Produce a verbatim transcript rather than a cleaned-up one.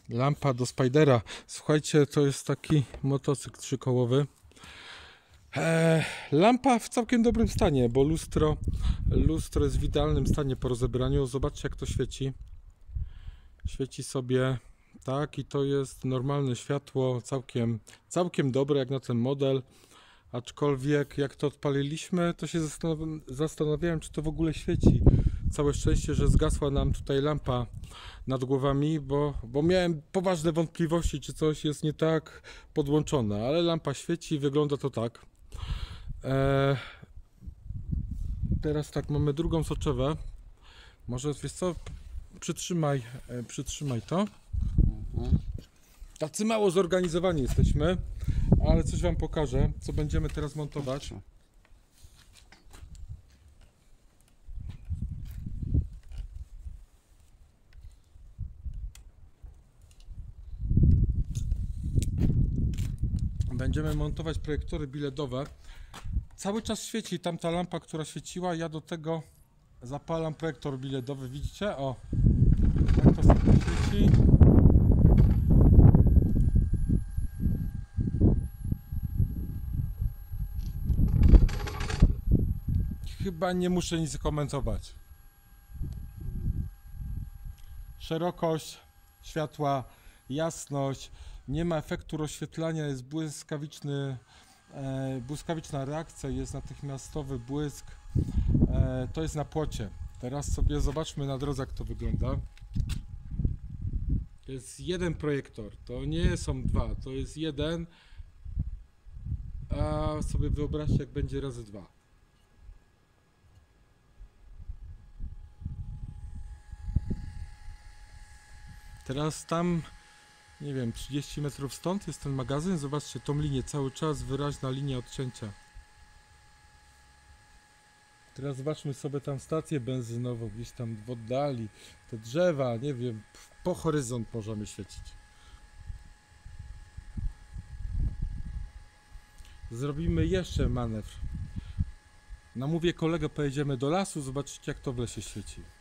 Lampa do Spidera. Słuchajcie, to jest taki motocykl trzykołowy. Eee, lampa w całkiem dobrym stanie, bo lustro, lustro jest w idealnym stanie po rozebraniu. Zobaczcie, jak to świeci. Świeci sobie tak i to jest normalne światło, całkiem, całkiem dobre jak na ten model. Aczkolwiek jak to odpaliliśmy, to się zastanawiałem, czy to w ogóle świeci. Całe szczęście, że zgasła nam tutaj lampa nad głowami, bo, bo miałem poważne wątpliwości, czy coś jest nie tak podłączone, ale lampa świeci, wygląda to tak. Eee, teraz tak, mamy drugą soczewę. Może wiesz co, przytrzymaj, e, przytrzymaj to. Tacy mało zorganizowani jesteśmy, ale coś wam pokażę, co będziemy teraz montować. Będziemy montować projektory biletowe. Cały czas świeci tamta lampa, która świeciła. Ja do tego zapalam projektor biletowy. Widzicie? O, tak to sobie świeci. Chyba nie muszę nic komentować. Szerokość światła, jasność, nie ma efektu rozświetlania, jest błyskawiczny, e, błyskawiczna reakcja, jest natychmiastowy błysk. E, to jest na płocie. Teraz sobie zobaczmy na drodze, jak to wygląda. To jest jeden projektor, to nie są dwa, to jest jeden, a sobie wyobraźcie, jak będzie razy dwa. Teraz tam, nie wiem, trzydzieści metrów stąd jest ten magazyn. Zobaczcie tą linię, cały czas wyraźna linia odcięcia. Teraz zobaczmy sobie tam stację benzynową, gdzieś tam w oddali, te drzewa, nie wiem, po horyzont możemy świecić. Zrobimy jeszcze manewr. Namówię kolegę, pojedziemy do lasu, zobaczycie, jak to w lesie świeci.